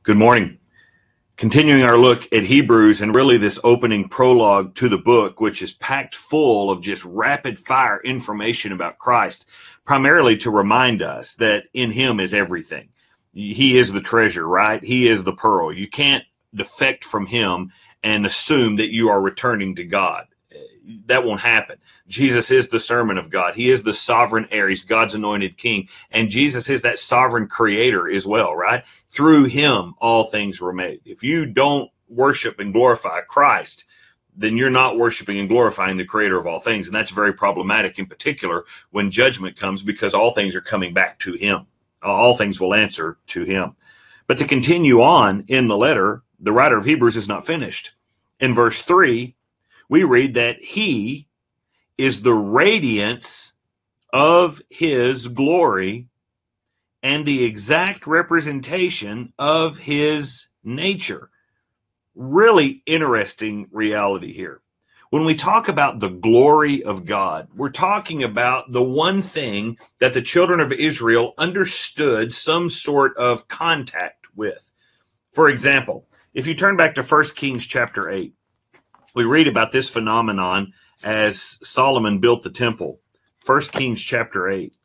Good morning. Continuing our look at Hebrews and really this opening prologue to the book, which is packed full of just rapid fire information about Christ, primarily to remind us that in him is everything. He is the treasure, right? He is the pearl. You can't defect from him and assume that you are returning to God. That won't happen. Jesus is the sermon of God. He is the sovereign heir. He's God's anointed king. And Jesus is that sovereign creator as well, right? Through him, all things were made. If you don't worship and glorify Christ, then you're not worshiping and glorifying the creator of all things. And that's very problematic, in particular, when judgment comes, because all things are coming back to him. All things will answer to him. But to continue on in the letter, the writer of Hebrews is not finished. In verse 3, we read that he is the radiance of his glory and the exact representation of his nature. Really interesting reality here. When we talk about the glory of God, we're talking about the one thing that the children of Israel understood some sort of contact with. For example, if you turn back to 1 Kings chapter 8, we read about this phenomenon as Solomon built the temple. 1 Kings chapter 8.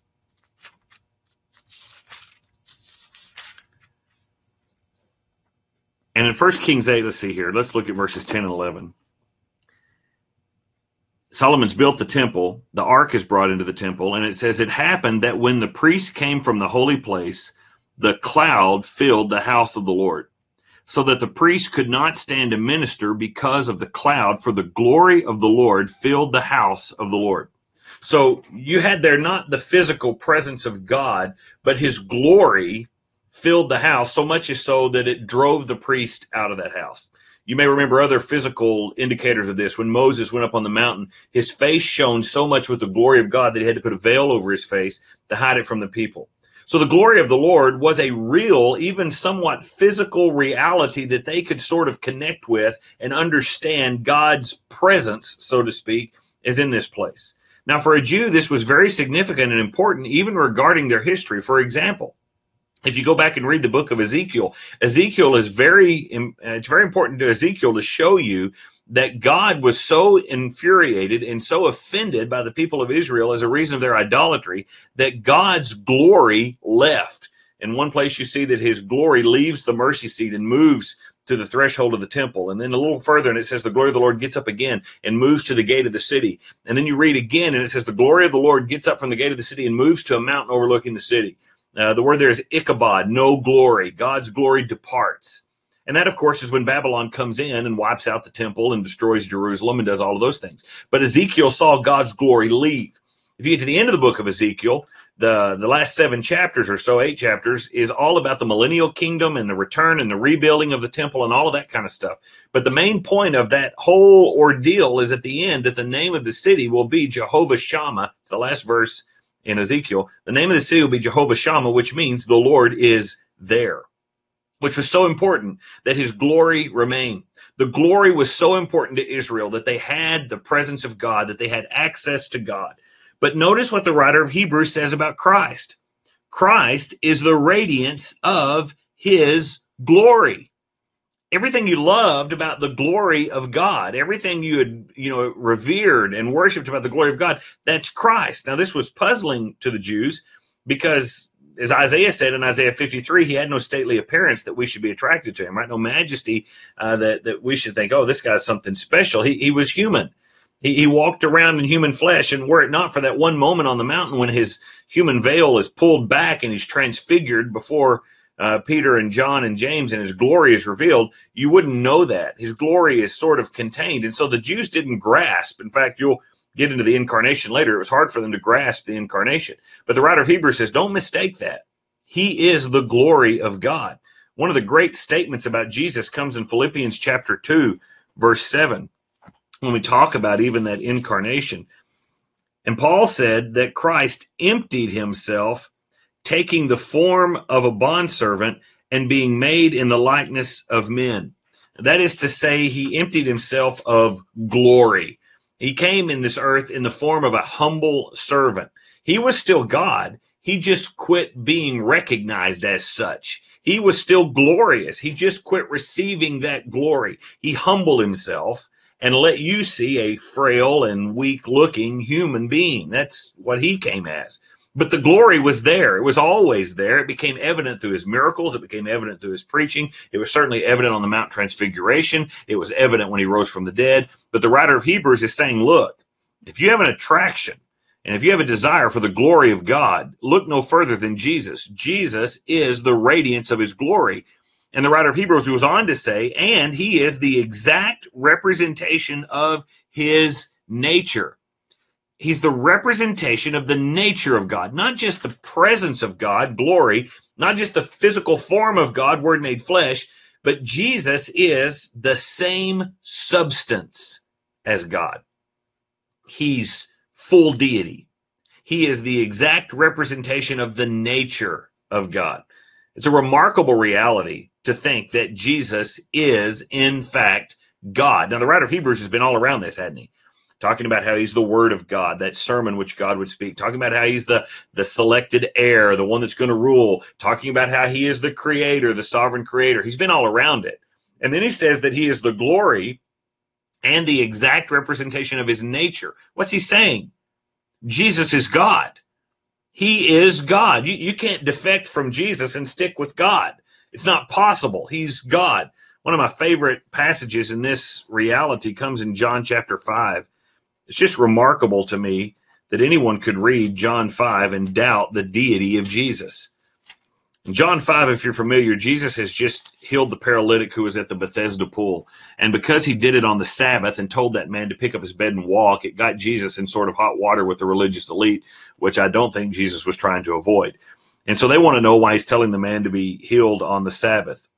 And in 1 Kings 8, let's see here. Let's look at verses 10 and 11. Solomon's built the temple. The ark is brought into the temple. And it says, it happened that when the priest came from the holy place, the cloud filled the house of the Lord, so that the priest could not stand to minister because of the cloud, for the glory of the Lord filled the house of the Lord. So you had there not the physical presence of God, but his glory filled the house, so much as so that it drove the priest out of that house. You may remember other physical indicators of this. When Moses went up on the mountain, his face shone so much with the glory of God that he had to put a veil over his face to hide it from the people. So the glory of the Lord was a real, even somewhat physical reality that they could sort of connect with and understand God's presence, so to speak, is in this place. Now, for a Jew, this was very significant and important, even regarding their history. For example, if you go back and read the book of Ezekiel, Ezekiel is it's very important to Ezekiel to show you that God was so infuriated and so offended by the people of Israel as a reason of their idolatry that God's glory left. In one place you see that his glory leaves the mercy seat and moves to the threshold of the temple. And then a little further, and it says the glory of the Lord gets up again and moves to the gate of the city. And then you read again, and it says the glory of the Lord gets up from the gate of the city and moves to a mountain overlooking the city. The word there is Ichabod, no glory. God's glory departs. And that, of course, is when Babylon comes in and wipes out the temple and destroys Jerusalem and does all of those things. But Ezekiel saw God's glory leave. If you get to the end of the book of Ezekiel, the last 7 chapters or so, 8 chapters, is all about the millennial kingdom and the return and the rebuilding of the temple and all of that kind of stuff. But the main point of that whole ordeal is at the end that the name of the city will be Jehovah Shammah. It's the last verse in Ezekiel. The name of the city will be Jehovah Shammah, which means the Lord is there, which was so important that his glory remained. The glory was so important to Israel that they had the presence of God, that they had access to God. But notice what the writer of Hebrews says about Christ. Christ is the radiance of his glory. Everything you loved about the glory of God, everything you had, revered and worshiped about the glory of God, that's Christ. Now, this was puzzling to the Jews because, as Isaiah said in Isaiah 53, he had no stately appearance that we should be attracted to him, right? No majesty that we should think, oh, this guy's something special. He was human. He walked around in human flesh, and were it not for that one moment on the mountain when his human veil is pulled back and he's transfigured before Peter and John and James, and his glory is revealed, you wouldn't know that. His glory is sort of contained. And so the Jews didn't grasp. In fact, you'll get into the incarnation later. It was hard for them to grasp the incarnation. But the writer of Hebrews says, don't mistake that. He is the glory of God. One of the great statements about Jesus comes in Philippians chapter 2, verse 7, when we talk about even that incarnation. And Paul said that Christ emptied himself, taking the form of a bondservant and being made in the likeness of men. That is to say, he emptied himself of glory. He came in this earth in the form of a humble servant. He was still God. He just quit being recognized as such. He was still glorious. He just quit receiving that glory. He humbled himself and let you see a frail and weak-looking human being. That's what he came as. But the glory was there. It was always there. It became evident through his miracles. It became evident through his preaching. It was certainly evident on the Mount Transfiguration. It was evident when he rose from the dead. But the writer of Hebrews is saying, look, if you have an attraction and if you have a desire for the glory of God, look no further than Jesus. Jesus is the radiance of his glory. And the writer of Hebrews goes on to say, and he is the exact representation of his nature. He's the representation of the nature of God, not just the presence of God, glory, not just the physical form of God, word made flesh, but Jesus is the same substance as God. He's full deity. He is the exact representation of the nature of God. It's a remarkable reality to think that Jesus is, in fact, God. Now, the writer of Hebrews has been all around this, hasn't he? Talking about how he's the word of God, that sermon which God would speak. Talking about how he's the selected heir, the one that's going to rule. Talking about how he is the creator, the sovereign creator. He's been all around it. And then he says that he is the glory and the exact representation of his nature. What's he saying? Jesus is God. He is God. You can't defect from Jesus and stick with God. It's not possible. He's God. One of my favorite passages in this reality comes in John chapter 5. It's just remarkable to me that anyone could read John 5 and doubt the deity of Jesus. In John 5, if you're familiar, Jesus has just healed the paralytic who was at the Bethesda pool. And because he did it on the Sabbath and told that man to pick up his bed and walk, it got Jesus in sort of hot water with the religious elite, which I don't think Jesus was trying to avoid. And so they want to know why he's telling the man to be healed on the Sabbath.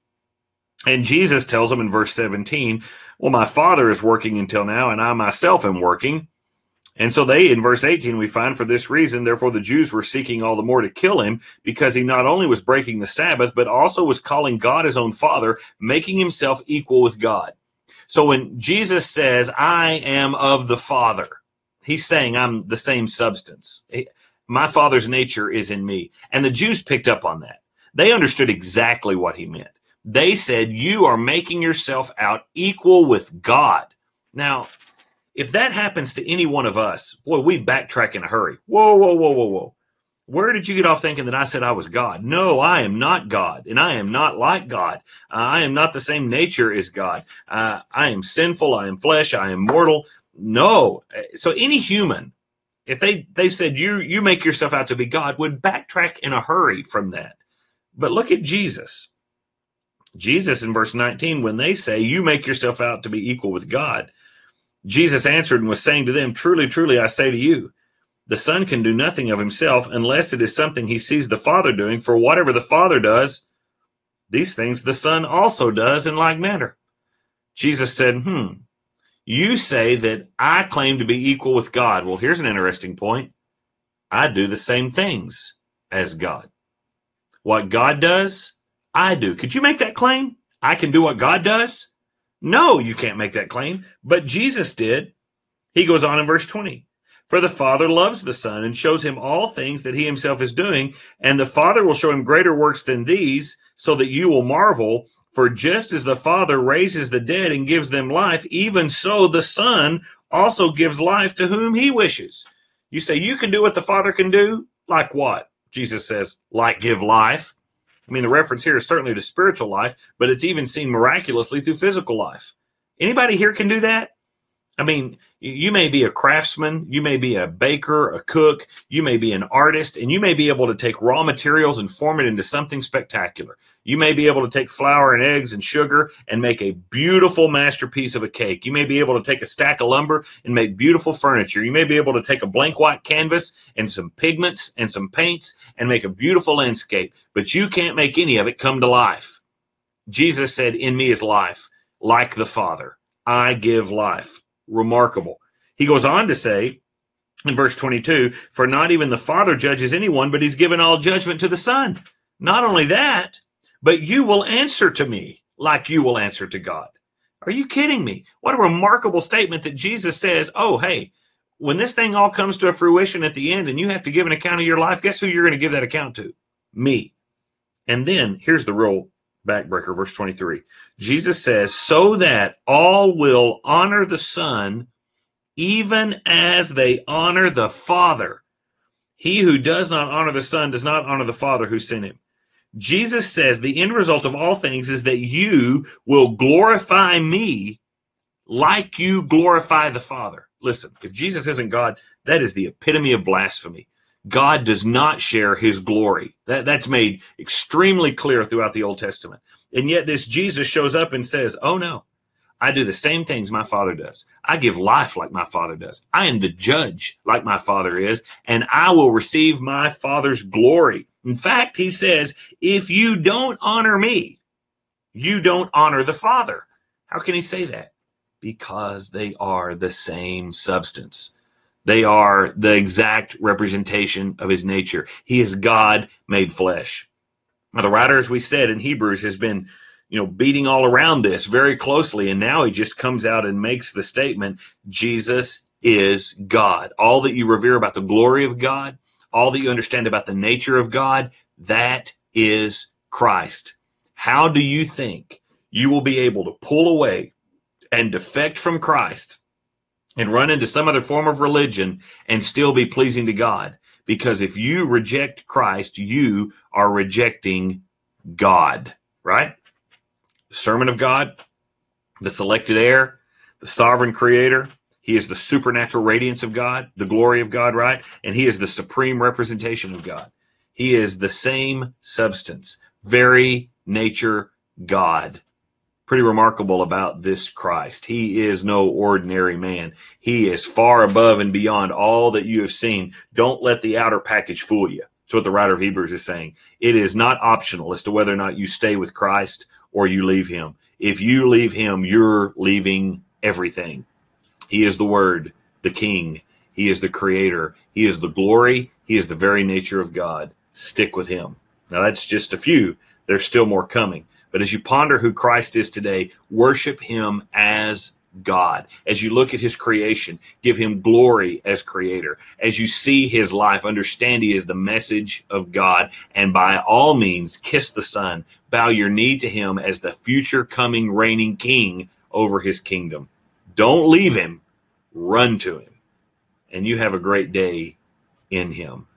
And Jesus tells them in verse 17, well, my Father is working until now, and I myself am working. And so they, in verse 18, we find for this reason, therefore the Jews were seeking all the more to kill him, because he not only was breaking the Sabbath, but also was calling God his own Father, making himself equal with God. So when Jesus says, I am of the Father, he's saying I'm the same substance. My Father's nature is in me. And the Jews picked up on that. They understood exactly what he meant. They said, you are making yourself out equal with God. Now, if that happens to any one of us, boy, we backtrack in a hurry. Whoa, whoa, whoa, whoa, whoa. Where did you get off thinking that I said I was God? No, I am not God, and I am not like God. I am not the same nature as God. I am sinful. I am flesh. I am mortal. No. So any human, if they said you make yourself out to be God, would backtrack in a hurry from that. But look at Jesus. Jesus in verse 19, when they say you make yourself out to be equal with God, Jesus answered and was saying to them, truly, truly, I say to you, the Son can do nothing of himself unless it is something he sees the Father doing. For whatever the Father does, these things the Son also does in like manner. Jesus said, you say that I claim to be equal with God. Well, here's an interesting point. I do the same things as God. What God does, I do. Could you make that claim? I can do what God does? No, you can't make that claim. But Jesus did. He goes on in verse 20. For the Father loves the Son and shows him all things that he himself is doing, and the Father will show him greater works than these, so that you will marvel. For just as the Father raises the dead and gives them life, even so the Son also gives life to whom he wishes. You say, you can do what the Father can do? Like what? Jesus says, like give life. I mean, the reference here is certainly to spiritual life, but it's even seen miraculously through physical life. Anybody here can do that? I mean, you may be a craftsman, you may be a baker, a cook, you may be an artist, and you may be able to take raw materials and form it into something spectacular. You may be able to take flour and eggs and sugar and make a beautiful masterpiece of a cake. You may be able to take a stack of lumber and make beautiful furniture. You may be able to take a blank white canvas and some pigments and some paints and make a beautiful landscape, but you can't make any of it come to life. Jesus said, in me is life, like the Father. I give life. Remarkable. He goes on to say in verse 22, for not even the Father judges anyone, but he's given all judgment to the Son. Not only that, but you will answer to me like you will answer to God. Are you kidding me? What a remarkable statement that Jesus says, oh, hey, when this thing all comes to a fruition at the end and you have to give an account of your life, guess who you're going to give that account to? Me. And then here's the real backbreaker, verse 23. Jesus says, so that all will honor the Son, even as they honor the Father. He who does not honor the Son does not honor the Father who sent him. Jesus says the end result of all things is that you will glorify me like you glorify the Father. Listen, if Jesus isn't God, that is the epitome of blasphemy. God does not share his glory. That's made extremely clear throughout the Old Testament. And yet this Jesus shows up and says, oh no, I do the same things my Father does. I give life like my Father does. I am the judge like my Father is, and I will receive my Father's glory. In fact, he says, if you don't honor me, you don't honor the Father. How can he say that? Because they are the same substance. They are the exact representation of his nature. He is God made flesh. Now, the writer, as we said in Hebrews, has been beating all around this very closely. And now he just comes out and makes the statement, Jesus is God. All that you revere about the glory of God, all that you understand about the nature of God, that is Christ. How do you think you will be able to pull away and defect from Christ and run into some other form of religion and still be pleasing to God? Because if you reject Christ, you are rejecting God, right? The servant of God, the selected heir, the sovereign creator. He is the supernatural radiance of God, the glory of God, right? And he is the supreme representation of God. He is the same substance, very nature God. Pretty remarkable about this Christ. He is no ordinary man. He is far above and beyond all that you have seen. Don't let the outer package fool you. That's what the writer of Hebrews is saying. It is not optional as to whether or not you stay with Christ or you leave him. If you leave him, you're leaving everything. He is the Word, the King. He is the Creator. He is the glory. He is the very nature of God. Stick with him. Now, that's just a few. There's still more coming. But as you ponder who Christ is today, worship him as God. As you look at his creation, give him glory as creator. As you see his life, understand he is the message of God. And by all means, kiss the Son. Bow your knee to him as the future coming reigning king over his kingdom. Don't leave him. Run to him. And you have a great day in him.